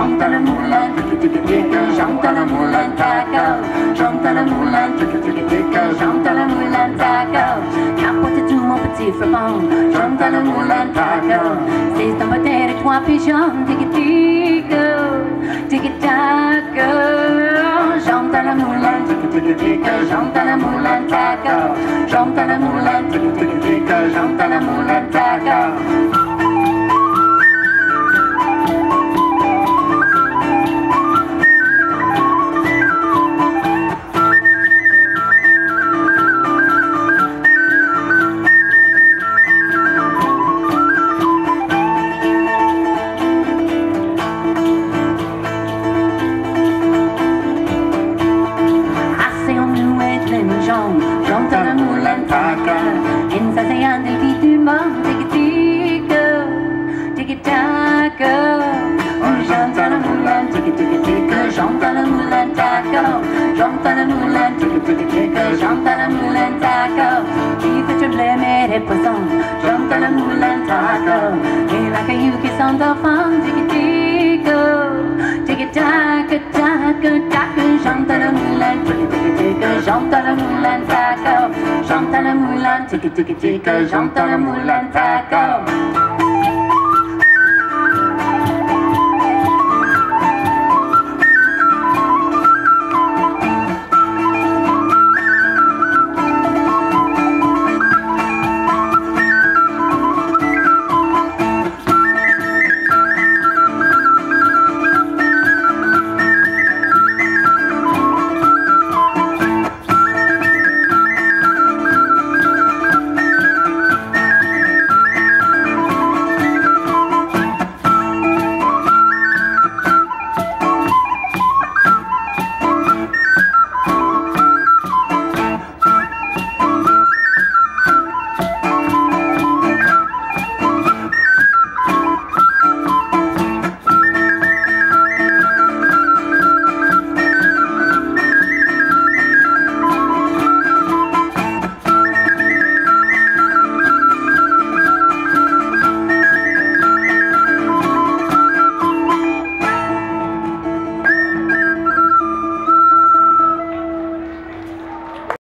j'entre dans le moulin, j'entre dans le moulin taco, j'entre dans le moulin, j'entre dans le moulin taco, capote tout mon petit fripon, j'entre dans le moulin taco, c'est ton beauté de trois pigeons, tiki-tico, tiki-taco, j'entre dans le moulin, j'entre dans le moulin taco, j'entre dans le moulin, j'entre dans le moulin taco. J'entre dans le moulin taco, insensation del beat du monde, tiki-tico, tiki-taco. J'entre dans le moulin, tiki-tiki-tico, j'entre dans le moulin taco, j'entre dans le moulin, tiki-tiki-tico, j'entre dans le moulin taco. Qui fait trembler mes poissons, j'entre dans le moulin taco, et la caillou qui s'endorme, tiki-tico, tiki-taco, taco, taco. J'entre dans le moulin, tiki-tiki-tico, j'entre dans le moulin taco, j'entre dans le moulin, tiki-tiki-tico, j'entre dans le moulin taco.